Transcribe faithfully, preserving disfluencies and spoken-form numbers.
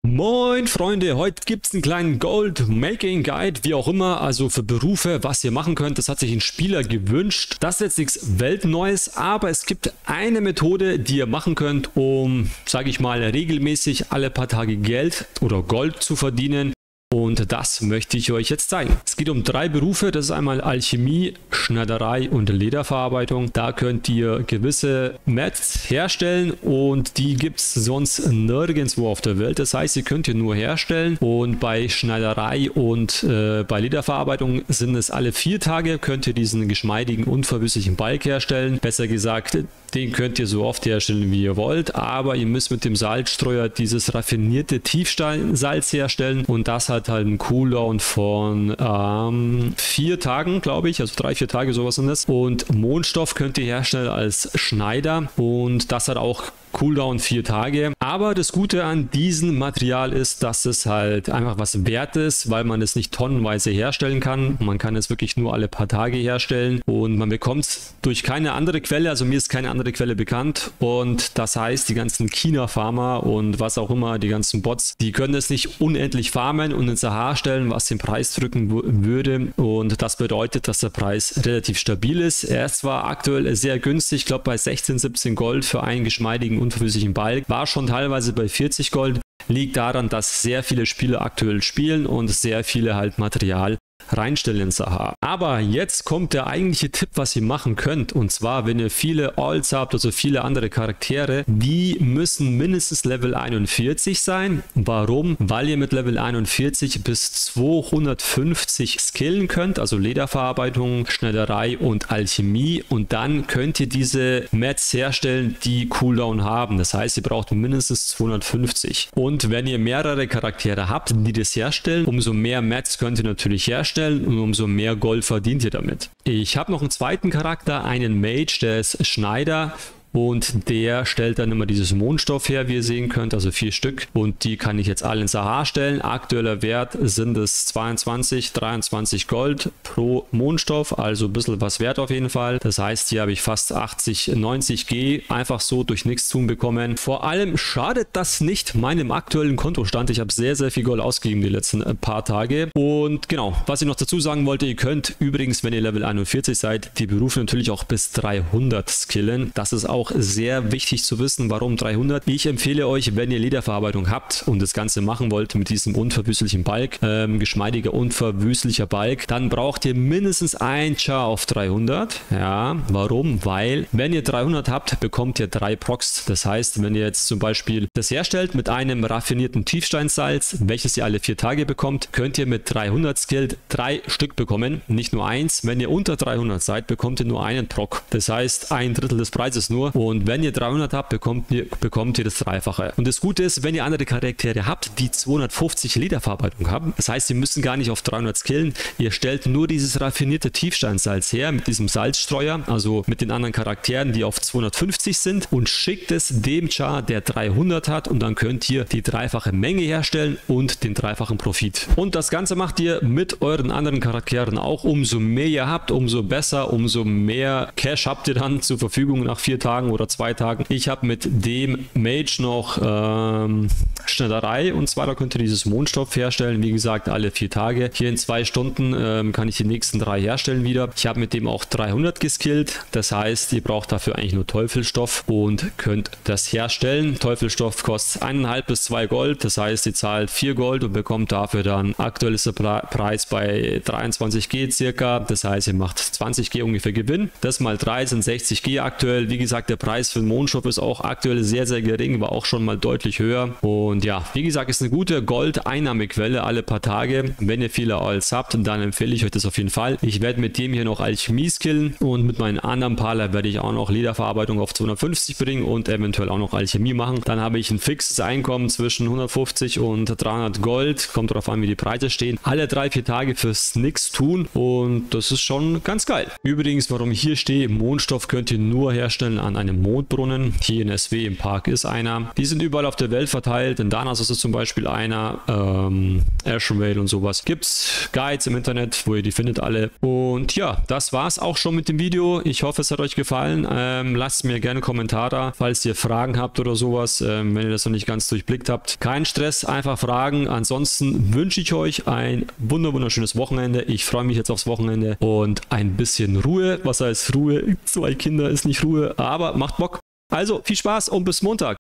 Moin Freunde, heute gibt es einen kleinen Gold Making Guide, wie auch immer, also für Berufe, was ihr machen könnt. Das hat sich ein Spieler gewünscht. Das ist jetzt nichts Weltneues, aber es gibt eine Methode, die ihr machen könnt, um, sage ich mal, regelmäßig alle paar Tage Geld oder Gold zu verdienen. Und das möchte ich euch jetzt zeigen. Es geht um drei Berufe. Das ist einmal Alchemie, Schneiderei und Lederverarbeitung. Da könnt ihr gewisse Mats herstellen und die gibt es sonst nirgendwo auf der Welt. Das heißt, ihr könnt ihr nur herstellen. Und bei Schneiderei und äh, bei Lederverarbeitung sind es alle vier Tage, könnt ihr diesen geschmeidigen, unverwüstlichen Balk herstellen. Besser gesagt, den könnt ihr so oft herstellen, wie ihr wollt. Aber ihr müsst mit dem Salzstreuer dieses raffinierte Tiefsteinsalz herstellen. Und das hat halt einen Cooldown von ähm, vier Tagen, glaube ich, also drei, vier Tage, sowas sind das. Und Mondstoff könnt ihr herstellen als Schneider und das hat auch Cooldown vier Tage. Aber das Gute an diesem Material ist, dass es halt einfach was wert ist, weil man es nicht tonnenweise herstellen kann. Man kann es wirklich nur alle paar Tage herstellen und man bekommt es durch keine andere Quelle, also mir ist keine andere Quelle bekannt und das heißt, die ganzen China-Farmer und was auch immer, die ganzen Bots, die können es nicht unendlich farmen und ins A H stellen, was den Preis drücken würde und das bedeutet, dass der Preis relativ stabil ist. Er ist zwar aktuell sehr günstig, ich glaube bei sechzehn, siebzehn Gold für einen geschmeidigen unverwüstlichen Balk, war schon teilweise bei vierzig Gold, liegt daran, dass sehr viele Spieler aktuell spielen und sehr viele halt Material reinstellen ins A H. Aber jetzt kommt der eigentliche Tipp, was ihr machen könnt. Und zwar, wenn ihr viele Alts habt, also viele andere Charaktere, die müssen mindestens Level einundvierzig sein. Warum? Weil ihr mit Level einundvierzig bis zweihundertfünfzig skillen könnt, also Lederverarbeitung, Schneiderei und Alchemie. Und dann könnt ihr diese Mats herstellen, die Cooldown haben. Das heißt, ihr braucht mindestens zweihundertfünfzig. Und wenn ihr mehrere Charaktere habt, die das herstellen, umso mehr Mats könnt ihr natürlich herstellen. Und umso mehr Gold verdient ihr damit. Ich habe noch einen zweiten Charakter, einen Mage, der ist Schneider. Und der stellt dann immer dieses Mondstoff her, wie ihr sehen könnt, also vier Stück. Und die kann ich jetzt alle ins A H stellen. Aktueller Wert sind es zweiundzwanzig, dreiundzwanzig Gold pro Mondstoff, also ein bisschen was wert auf jeden Fall. Das heißt, hier habe ich fast achtzig, neunzig G einfach so durch nichts tun bekommen. Vor allem schadet das nicht meinem aktuellen Kontostand. Ich habe sehr, sehr viel Gold ausgegeben die letzten paar Tage. Und genau, was ich noch dazu sagen wollte, ihr könnt übrigens, wenn ihr Level einundvierzig seid, die Berufe natürlich auch bis dreihundert skillen. Das ist auch sehr wichtig zu wissen, warum dreihundert. Ich empfehle euch, wenn ihr Lederverarbeitung habt und das Ganze machen wollt mit diesem unverwüstlichen Balk, ähm, geschmeidiger unverwüstlicher Balk, dann braucht ihr mindestens ein Char auf dreihundert. Ja, warum? Weil, wenn ihr dreihundert habt, bekommt ihr drei Procs. Das heißt, wenn ihr jetzt zum Beispiel das herstellt mit einem raffinierten Tiefsteinsalz, welches ihr alle vier Tage bekommt, könnt ihr mit dreihundert skilled drei Stück bekommen, nicht nur eins. Wenn ihr unter dreihundert seid, bekommt ihr nur einen Proc. Das heißt, ein Drittel des Preises nur. Und wenn ihr dreihundert habt, bekommt ihr, bekommt ihr das Dreifache. Und das Gute ist, wenn ihr andere Charaktere habt, die zweihundertfünfzig Lederverarbeitung haben, das heißt, sie müssen gar nicht auf dreihundert skillen, ihr stellt nur dieses raffinierte Tiefsteinsalz her mit diesem Salzstreuer, also mit den anderen Charakteren, die auf zweihundertfünfzig sind und schickt es dem Char, der dreihundert hat und dann könnt ihr die dreifache Menge herstellen und den dreifachen Profit. Und das Ganze macht ihr mit euren anderen Charakteren auch. Umso mehr ihr habt, umso besser, umso mehr Cash habt ihr dann zur Verfügung nach vier Tagen oder zwei Tagen. Ich habe mit dem Mage noch ähm, Schneiderei und zwar da könnt ihr dieses Mondstoff herstellen. Wie gesagt, alle vier Tage. Hier in zwei Stunden ähm, kann ich die nächsten drei herstellen wieder. Ich habe mit dem auch dreihundert geskillt. Das heißt, ihr braucht dafür eigentlich nur Teufelsstoff und könnt das herstellen. Teufelsstoff kostet eineinhalb bis zwei Gold. Das heißt, ihr zahlt vier Gold und bekommt dafür dann aktuell ist der Preis bei dreiundzwanzig G circa. Das heißt, ihr macht zwanzig G ungefähr Gewinn. Das mal drei sind sechzig G aktuell. Wie gesagt, der Preis für den Mondstoff ist auch aktuell sehr, sehr gering, war auch schon mal deutlich höher. Und ja, wie gesagt, ist eine gute Gold-Einnahmequelle alle paar Tage. Wenn ihr viele Alts habt, dann empfehle ich euch das auf jeden Fall. Ich werde mit dem hier noch Alchemie skillen und mit meinen anderen Parler werde ich auch noch Lederverarbeitung auf zweihundertfünfzig bringen und eventuell auch noch Alchemie machen. Dann habe ich ein fixes Einkommen zwischen hundertfünfzig und dreihundert Gold. Kommt darauf an, wie die Preise stehen. Alle drei, vier Tage fürs Nix tun und das ist schon ganz geil. Übrigens, warum ich hier stehe, Mondstoff könnt ihr nur herstellen an einem Mondbrunnen. Hier in S W im Park ist einer. Die sind überall auf der Welt verteilt. In Danas ist es zum Beispiel einer. Ähm, Ashenvale und sowas. Gibt's Guides im Internet, wo ihr die findet alle. Und ja, das war's auch schon mit dem Video. Ich hoffe, es hat euch gefallen. Ähm, lasst mir gerne Kommentare da, falls ihr Fragen habt oder sowas. Ähm, wenn ihr das noch nicht ganz durchblickt habt. Kein Stress, einfach fragen. Ansonsten wünsche ich euch ein wunder wunderschönes Wochenende. Ich freue mich jetzt aufs Wochenende und ein bisschen Ruhe. Was heißt Ruhe? Zwei Kinder ist nicht Ruhe, aber macht Bock. Also viel Spaß und bis Montag.